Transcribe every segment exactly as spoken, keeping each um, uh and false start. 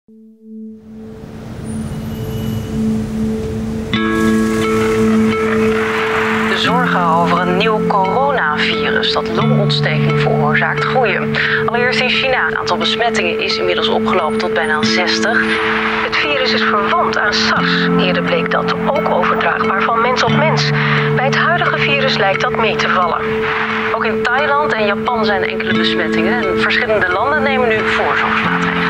Zorgen over een nieuw coronavirus dat longontsteking veroorzaakt groeien. Allereerst in China. Het aantal besmettingen is inmiddels opgelopen tot bijna zestig. Het virus is verwant aan SARS. Eerder bleek dat ook overdraagbaar van mens op mens. Bij het huidige virus lijkt dat mee te vallen. Ook in Thailand en Japan zijn enkele besmettingen en verschillende landen nemen nu voorzorgsmaatregelen.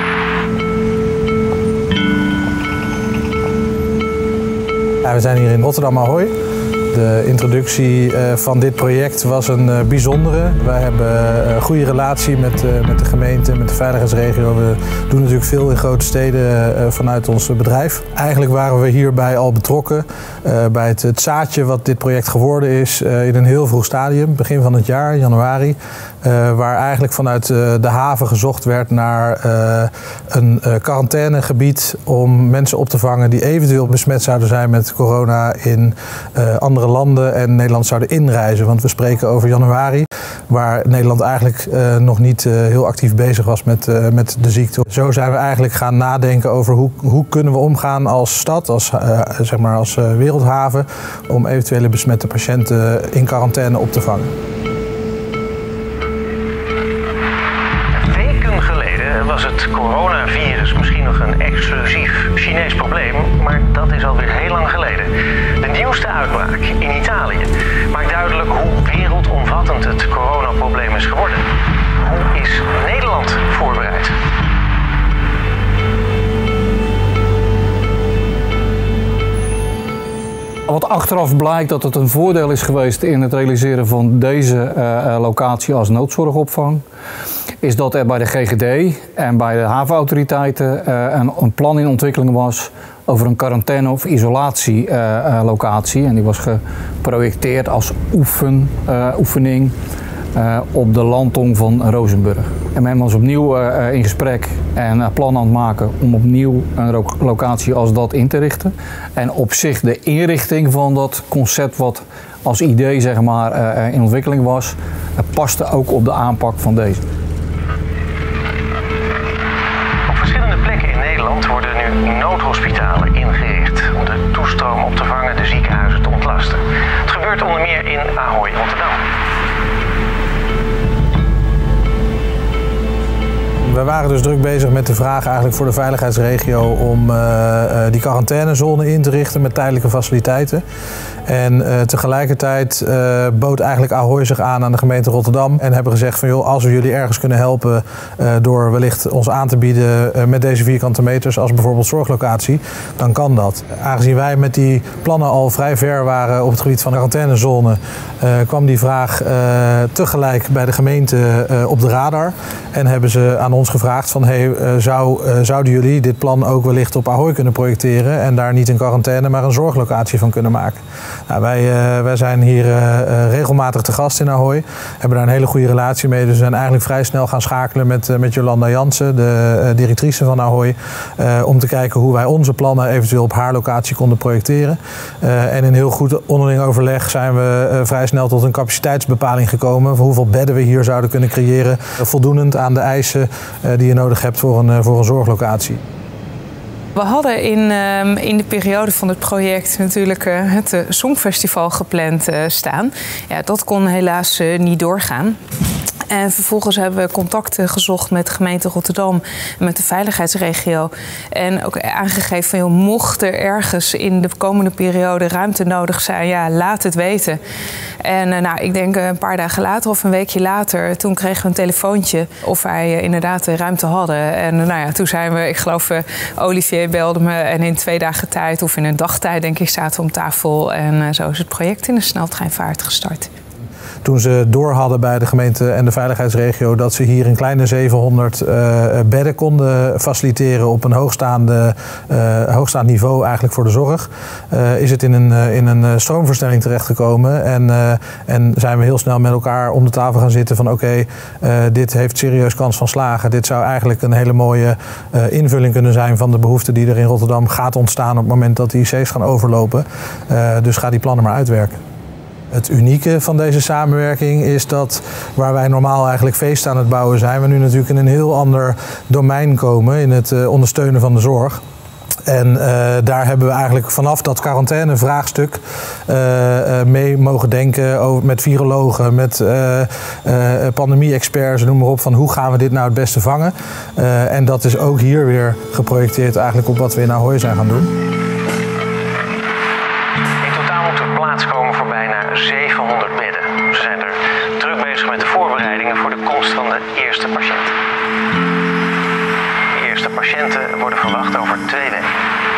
Ja, we zijn hier in Rotterdam Ahoy. De introductie van dit project was een bijzondere. Wij hebben een goede relatie met, met de gemeente, met de veiligheidsregio. We doen natuurlijk veel in grote steden vanuit ons bedrijf. Eigenlijk waren we hierbij al betrokken bij het, het zaadje wat dit project geworden is in een heel vroeg stadium, begin van het jaar, januari. Waar eigenlijk vanuit de haven gezocht werd naar een quarantainegebied om mensen op te vangen die eventueel besmet zouden zijn met corona in andere landen en Nederland zouden inreizen. Want we spreken over januari, waar Nederland eigenlijk uh, nog niet uh, heel actief bezig was met, uh, met de ziekte. Zo zijn we eigenlijk gaan nadenken over hoe, hoe kunnen we omgaan als stad, als, uh, zeg maar als uh, wereldhaven, om eventuele besmette patiënten in quarantaine op te vangen. Weken geleden was het coronavirus misschien nog een exclusief Chinees probleem, maar dat is alweer heel lang geleden. De nieuwste uitbraak in Italië maakt duidelijk hoe wereldomvattend het coronaprobleem is geworden. Hoe is Nederland voorbereid? Wat achteraf blijkt dat het een voordeel is geweest in het realiseren van deze uh, locatie als noodzorgopvang, is dat er bij de G G D en bij de havenautoriteiten uh, een, een plan in ontwikkeling was over een quarantaine- of isolatielocatie. Uh, en die was geprojecteerd als oefen, uh, oefening uh, op de landtong van Rozenburg. En men was opnieuw uh, in gesprek en uh, plan aan het maken om opnieuw een locatie als dat in te richten. En op zich de inrichting van dat concept wat als idee zeg maar, uh, in ontwikkeling was, uh, paste ook op de aanpak van deze. Op verschillende plekken in Nederland worden nu noodhospitalen ingericht om de toestroom op te vangen, de ziekenhuizen te ontlasten. Het gebeurt onder meer in Ahoy, Rotterdam. We waren dus druk bezig met de vraag eigenlijk voor de veiligheidsregio om uh, uh, die quarantainezone in te richten met tijdelijke faciliteiten. En uh, tegelijkertijd uh, bood eigenlijk Ahoy zich aan aan de gemeente Rotterdam en hebben gezegd van joh, als we jullie ergens kunnen helpen uh, door wellicht ons aan te bieden uh, met deze vierkante meters als bijvoorbeeld zorglocatie, dan kan dat. Aangezien wij met die plannen al vrij ver waren op het gebied van de quarantainezone, uh, kwam die vraag uh, tegelijk bij de gemeente uh, op de radar en hebben ze aan ons gevraagd van hey, uh, zou, uh, zouden jullie dit plan ook wellicht op Ahoy kunnen projecteren en daar niet een quarantaine maar een zorglocatie van kunnen maken. Nou, wij, uh, wij zijn hier uh, uh, regelmatig te gast in Ahoy, hebben daar een hele goede relatie mee, dus we zijn eigenlijk vrij snel gaan schakelen met, uh, met Jolanda Jansen, de uh, directrice van Ahoy, uh, om te kijken hoe wij onze plannen eventueel op haar locatie konden projecteren. Uh, en in heel goed onderling overleg zijn we uh, vrij snel tot een capaciteitsbepaling gekomen voor hoeveel bedden we hier zouden kunnen creëren, uh, voldoenend aan de eisen uh, die je nodig hebt voor een, uh, voor een zorglocatie. We hadden in, um, in de periode van het project natuurlijk uh, het uh, Songfestival gepland uh, staan. Ja, dat kon helaas uh, niet doorgaan. En vervolgens hebben we contacten gezocht met de gemeente Rotterdam en met de veiligheidsregio. En ook aangegeven van, joh, mocht er ergens in de komende periode ruimte nodig zijn, ja, laat het weten. En uh, nou, ik denk een paar dagen later of een weekje later, toen kregen we een telefoontje of wij uh, inderdaad de ruimte hadden. En uh, nou ja, toen zijn we, ik geloof, uh, Olivier belde me en in twee dagen tijd of in een dagtijd, denk ik, zaten we om tafel. En uh, zo is het project in de sneltreinvaart gestart. Toen ze door hadden bij de gemeente en de veiligheidsregio dat ze hier een kleine zevenhonderd uh, bedden konden faciliteren op een hoogstaande, uh, hoogstaand niveau eigenlijk voor de zorg, uh, is het in een, uh, in een stroomversnelling terechtgekomen. En, uh, en zijn we heel snel met elkaar om de tafel gaan zitten van oké, okay, uh, dit heeft serieus kans van slagen. Dit zou eigenlijk een hele mooie uh, invulling kunnen zijn van de behoefte die er in Rotterdam gaat ontstaan op het moment dat de I C's gaan overlopen. Uh, dus ga die plannen maar uitwerken. Het unieke van deze samenwerking is dat waar wij normaal eigenlijk feesten aan het bouwen zijn, we nu natuurlijk in een heel ander domein komen in het uh, ondersteunen van de zorg. En uh, daar hebben we eigenlijk vanaf dat quarantainevraagstuk uh, uh, mee mogen denken over, met virologen, met uh, uh, pandemie-experts, noem maar op, van hoe gaan we dit nou het beste vangen. Uh, en dat is ook hier weer geprojecteerd eigenlijk op wat we in Ahoy zijn gaan doen. In totaal moet er plaats komen voor bijna zevenhonderd bedden. Ze zijn er druk bezig met de voorbereidingen voor de komst van de eerste patiënt. De eerste patiënten worden verwacht over twee weken.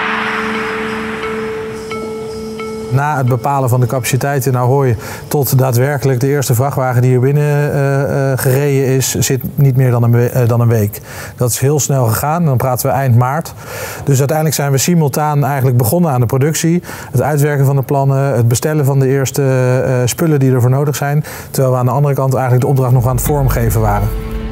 Na het bepalen van de capaciteit in Ahoy tot daadwerkelijk de eerste vrachtwagen die hier binnen uh, uh, gereden is, zit niet meer dan een, we uh, dan een week. Dat is heel snel gegaan, dan praten we eind maart. Dus uiteindelijk zijn we simultaan eigenlijk begonnen aan de productie, het uitwerken van de plannen, het bestellen van de eerste uh, spullen die ervoor nodig zijn, terwijl we aan de andere kant eigenlijk de opdracht nog aan het vormgeven waren.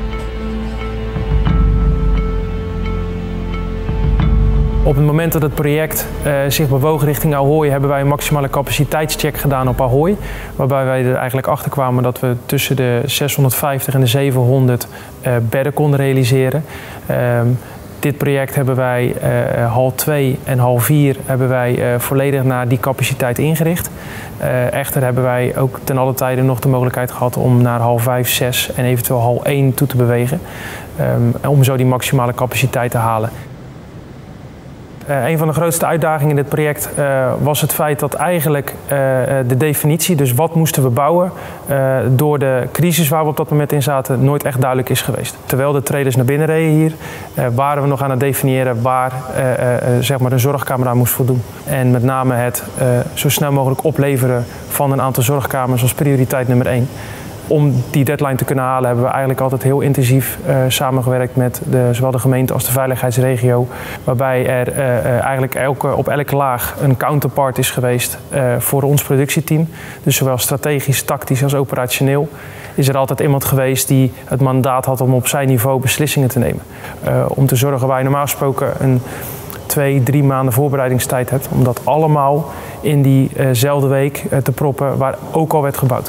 Op het moment dat het project uh, zich bewoog richting Ahoy, hebben wij een maximale capaciteitscheck gedaan op Ahoy. Waarbij wij er eigenlijk achter kwamen dat we tussen de zeshonderdvijftig en de zevenhonderd uh, bedden konden realiseren. Uh, dit project hebben wij uh, hal twee en hal vier hebben wij uh, volledig naar die capaciteit ingericht. Uh, echter hebben wij ook ten alle tijde nog de mogelijkheid gehad om naar hal vijf, zes en eventueel hal één toe te bewegen. Um, om zo die maximale capaciteit te halen. Uh, een van de grootste uitdagingen in dit project uh, was het feit dat eigenlijk uh, de definitie, dus wat moesten we bouwen, uh, door de crisis waar we op dat moment in zaten, nooit echt duidelijk is geweest. Terwijl de trailers naar binnen reden hier, uh, waren we nog aan het definiëren waar uh, uh, zeg maar een zorgkamer aan moest voldoen. En met name het uh, zo snel mogelijk opleveren van een aantal zorgkamers als prioriteit nummer één. Om die deadline te kunnen halen hebben we eigenlijk altijd heel intensief uh, samengewerkt met de, zowel de gemeente als de veiligheidsregio. Waarbij er uh, uh, eigenlijk elke, op elke laag een counterpart is geweest uh, voor ons productieteam. Dus zowel strategisch, tactisch als operationeel is er altijd iemand geweest die het mandaat had om op zijn niveau beslissingen te nemen. Uh, om te zorgen waar je normaal gesproken een twee, drie maanden voorbereidingstijd hebt. Om dat allemaal in diezelfde week uh, te proppen waar ook al werd gebouwd.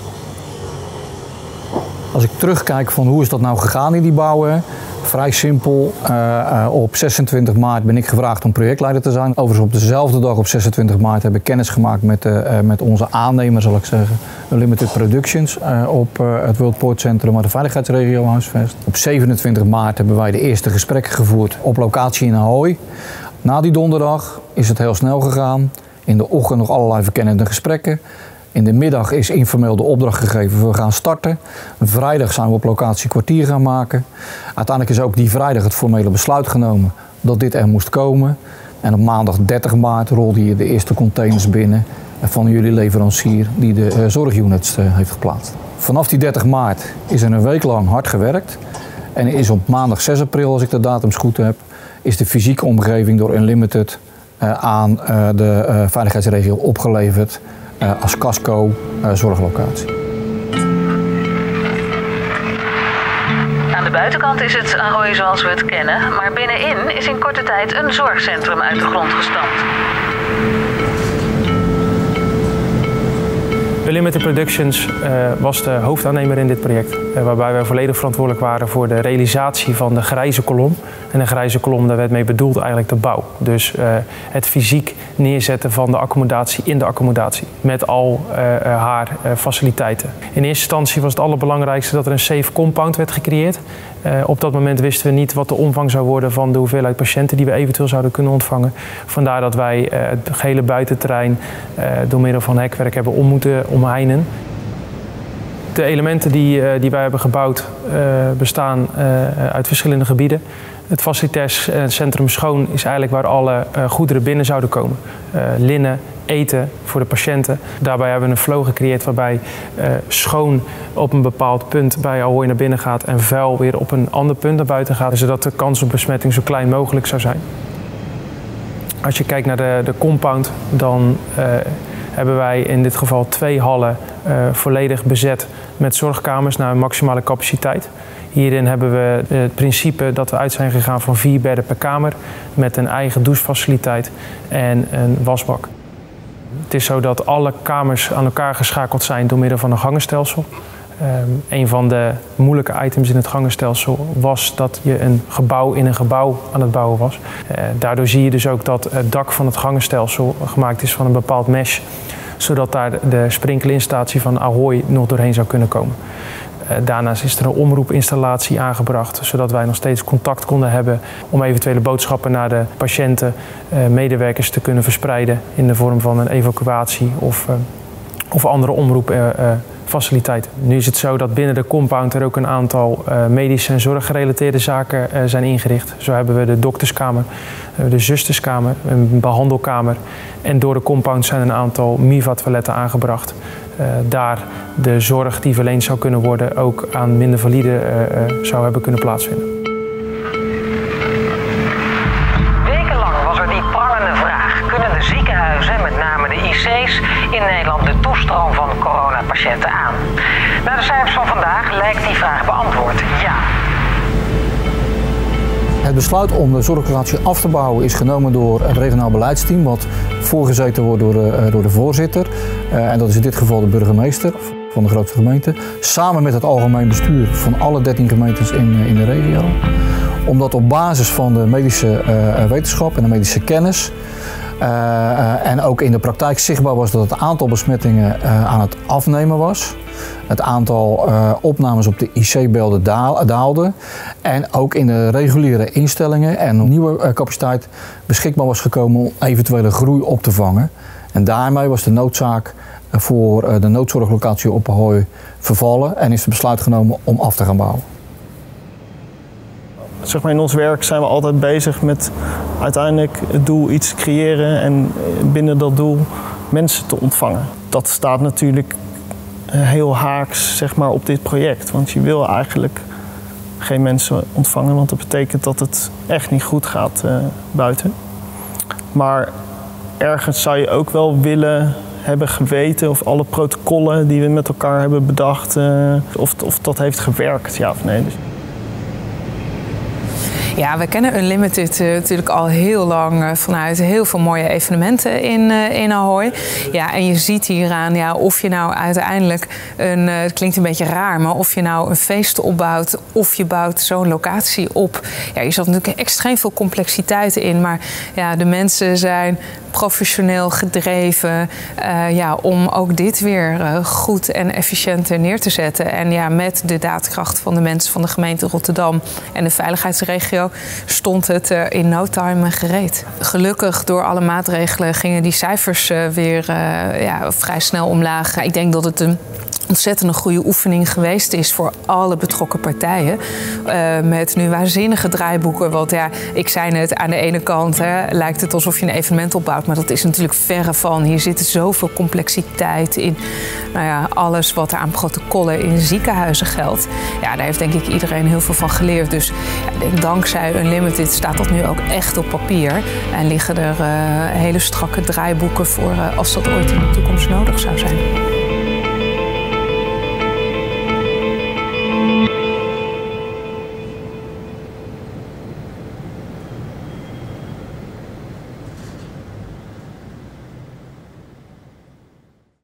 Als ik terugkijk van hoe is dat nou gegaan in die bouwen, vrij simpel. Uh, uh, op zesentwintig maart ben ik gevraagd om projectleider te zijn. Overigens op dezelfde dag op zesentwintig maart heb ik kennis gemaakt met, uh, uh, met onze aannemer, zal ik zeggen. Unlimited Productions uh, op uh, het World Port Centrum waar de veiligheidsregio huisvest. Op zevenentwintig maart hebben wij de eerste gesprekken gevoerd op locatie in Ahoy. Na die donderdag is het heel snel gegaan. In de ochtend nog allerlei verkennende gesprekken. In de middag is informeel de opdracht gegeven, we gaan starten. Vrijdag zijn we op locatie kwartier gaan maken. Uiteindelijk is ook die vrijdag het formele besluit genomen dat dit er moest komen. En op maandag dertig maart rolde hier de eerste containers binnen van jullie leverancier die de uh, zorgunits uh, heeft geplaatst. Vanaf die dertig maart is er een week lang hard gewerkt. En is op maandag zes april, als ik de datums goed heb, is de fysieke omgeving door Unlimited uh, aan uh, de uh, veiligheidsregio opgeleverd. Uh, als casco uh, zorglocatie. Aan de buitenkant is het Ahoy zoals we het kennen, maar binnenin is in korte tijd een zorgcentrum uit de grond gestampt. Unlimited Productions uh, was de hoofdaannemer in dit project, uh, waarbij wij volledig verantwoordelijk waren voor de realisatie van de grijze kolom. En de grijze kolom, daar werd mee bedoeld eigenlijk de bouw. Dus uh, het fysiek neerzetten van de accommodatie in de accommodatie, met al uh, uh, haar uh, faciliteiten. In eerste instantie was het allerbelangrijkste dat er een safe compound werd gecreëerd. Uh, op dat moment wisten we niet wat de omvang zou worden van de hoeveelheid patiënten die we eventueel zouden kunnen ontvangen. Vandaar dat wij uh, het gehele buitenterrein uh, door middel van hekwerk hebben om moeten omheinen. De elementen die, uh, die wij hebben gebouwd uh, bestaan uh, uit verschillende gebieden. Het facilitair centrum Schoon is eigenlijk waar alle uh, goederen binnen zouden komen. Uh, linnen, eten voor de patiënten. Daarbij hebben we een flow gecreëerd waarbij uh, schoon op een bepaald punt bij Ahoy naar binnen gaat en vuil weer op een ander punt naar buiten gaat, zodat de kans op besmetting zo klein mogelijk zou zijn. Als je kijkt naar de, de compound, dan uh, hebben wij in dit geval twee hallen uh, volledig bezet met zorgkamers naar een maximale capaciteit. Hierin hebben we het principe dat we uit zijn gegaan van vier bedden per kamer met een eigen douchefaciliteit en een wasbak. Het is zo dat alle kamers aan elkaar geschakeld zijn door middel van een gangenstelsel. Um, een van de moeilijke items in het gangenstelsel was dat je een gebouw in een gebouw aan het bouwen was. Uh, daardoor zie je dus ook dat het dak van het gangenstelsel gemaakt is van een bepaald mesh, zodat daar de sprinkelinstallatie van Ahoy nog doorheen zou kunnen komen. Uh, daarnaast is er een omroepinstallatie aangebracht, zodat wij nog steeds contact konden hebben om eventuele boodschappen naar de patiënten, uh, medewerkers te kunnen verspreiden in de vorm van een evacuatie of, uh, of andere omroepfaciliteiten. Uh, nu is het zo dat binnen de compound er ook een aantal uh, medische en zorggerelateerde zaken uh, zijn ingericht. Zo hebben we de dokterskamer, uh, de zusterskamer, een behandelkamer en door de compound zijn een aantal M I V A-toiletten aangebracht. Uh, daar de zorg die verleend zou kunnen worden ook aan minder valide uh, uh, zou hebben kunnen plaatsvinden. Wekenlang was er die prangende vraag. Kunnen de ziekenhuizen, met name de I C's, in Nederland de toestroom van coronapatiënten aan? Naar de cijfers van vandaag lijkt die vraag beantwoord. Ja. Het besluit om de zorglocatie af te bouwen is genomen door het regionaal beleidsteam, wat voorgezeten wordt door de, door de voorzitter. Uh, en dat is in dit geval de burgemeester van de grootste gemeente. Samen met het algemeen bestuur van alle dertien gemeentes in, in de regio. Omdat op basis van de medische uh, wetenschap en de medische kennis uh, uh, en ook in de praktijk zichtbaar was dat het aantal besmettingen uh, aan het afnemen was. Het aantal uh, opnames op de I C-belden daal, daalde. En ook in de reguliere instellingen en een nieuwe uh, capaciteit beschikbaar was gekomen om eventuele groei op te vangen. En daarmee was de noodzaak voor uh, de noodzorglocatie op Ahoy vervallen en is het besluit genomen om af te gaan bouwen. Zeg maar in ons werk zijn we altijd bezig met uiteindelijk het doel iets te creëren en binnen dat doel mensen te ontvangen. Dat staat natuurlijk heel haaks zeg maar, op dit project. Want je wil eigenlijk geen mensen ontvangen, want dat betekent dat het echt niet goed gaat uh, buiten. Maar ergens zou je ook wel willen hebben geweten of alle protocollen die we met elkaar hebben bedacht, uh, of, of dat heeft gewerkt, ja of nee. Dus Ja, we kennen Unlimited uh, natuurlijk al heel lang uh, vanuit heel veel mooie evenementen in, uh, in Ahoy. Ja, en je ziet hieraan ja, of je nou uiteindelijk een, uh, het klinkt een beetje raar, maar of je nou een feest opbouwt of je bouwt zo'n locatie op. Ja, je zat natuurlijk extreem veel complexiteit in, maar ja, de mensen zijn professioneel gedreven uh, ja, om ook dit weer uh, goed en efficiënt neer te zetten. En ja, met de daadkracht van de mensen van de gemeente Rotterdam en de veiligheidsregio stond het uh, in no time gereed. Gelukkig door alle maatregelen gingen die cijfers uh, weer uh, ja, vrij snel omlaag. Ik denk dat het een ontzettend een goede oefening geweest is voor alle betrokken partijen. Uh, met nu waanzinnige draaiboeken. Want ja, ik zei net, aan de ene kant hè, lijkt het alsof je een evenement opbouwt. Maar dat is natuurlijk verre van. Hier zit zoveel complexiteit in. Nou ja, alles wat er aan protocollen in ziekenhuizen geldt. Ja, daar heeft denk ik iedereen heel veel van geleerd. Dus ja, dankzij Unlimited staat dat nu ook echt op papier. En liggen er uh, hele strakke draaiboeken voor uh, als dat ooit in de toekomst nodig zou zijn.